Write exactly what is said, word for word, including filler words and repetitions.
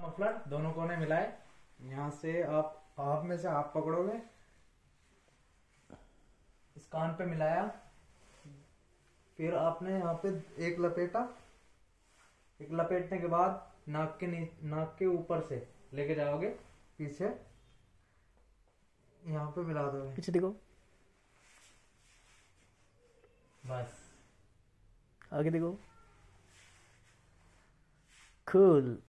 Muffler दोनों कोने मिलाए, यहाँ से आप हाफ में से हाफ पकड़ोगे, इस कान पे मिलाया, फिर आपने यहाँ पे एक लपेटा, एक लपेटने के बाद नाक के नी नाक के ऊपर से लेके जाओगे पीछे, यहाँ पे मिला दोगे, पीछे देखो, बस आगे देखो, कूल।